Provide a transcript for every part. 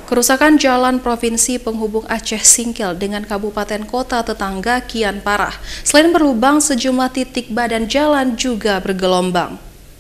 Kerusakan jalan provinsi penghubung Aceh Singkil dengan kabupaten kota tetangga kian parah. Selain berlubang, sejumlah titik badan jalan juga bergelombang.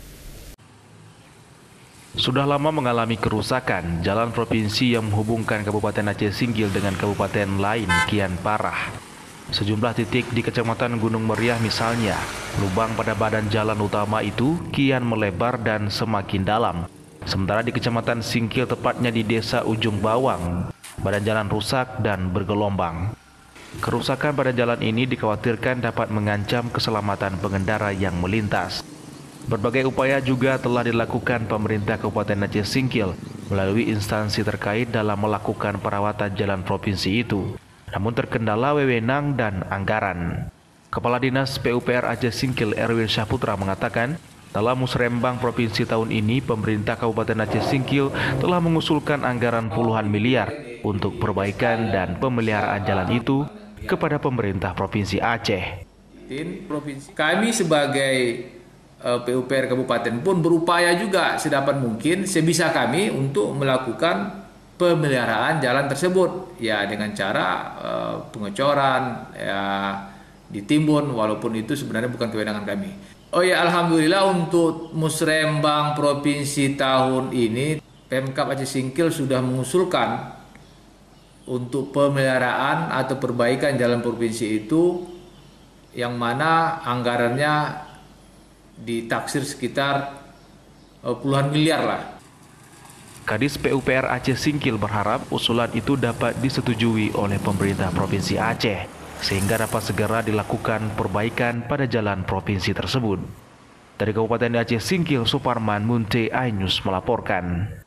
Sudah lama mengalami kerusakan, jalan provinsi yang menghubungkan Kabupaten Aceh Singkil dengan kabupaten lain kian parah. Sejumlah titik di Kecamatan Gunung Meriah misalnya, lubang pada badan jalan utama itu kian melebar dan semakin dalam. Sementara di Kecamatan Singkil, tepatnya di Desa Ujung Bawang, badan jalan rusak dan bergelombang. Kerusakan pada jalan ini dikhawatirkan dapat mengancam keselamatan pengendara yang melintas. Berbagai upaya juga telah dilakukan pemerintah Kabupaten Aceh Singkil melalui instansi terkait dalam melakukan perawatan jalan provinsi itu. Namun terkendala wewenang dan anggaran. Kepala Dinas PUPR Aceh Singkil Erwin Syahputra mengatakan, dalam musrembang provinsi tahun ini, pemerintah Kabupaten Aceh Singkil telah mengusulkan anggaran puluhan miliar untuk perbaikan dan pemeliharaan jalan itu kepada pemerintah Provinsi Aceh. Kami sebagai PUPR Kabupaten pun berupaya juga sedapat mungkin sebisa kami untuk melakukan pemeliharaan jalan tersebut, ya dengan cara pengecoran, ya ditimbun, walaupun itu sebenarnya bukan kewenangan kami. Oh ya, alhamdulillah untuk musrembang provinsi tahun ini Pemkab Aceh Singkil sudah mengusulkan untuk pemeliharaan atau perbaikan jalan provinsi itu, yang mana anggarannya ditaksir sekitar puluhan miliar lah. Kadis PUPR Aceh Singkil berharap usulan itu dapat disetujui oleh pemerintah Provinsi Aceh, sehingga dapat segera dilakukan perbaikan pada jalan provinsi tersebut. Dari Kabupaten Aceh Singkil, Suparman Munte, iNews melaporkan.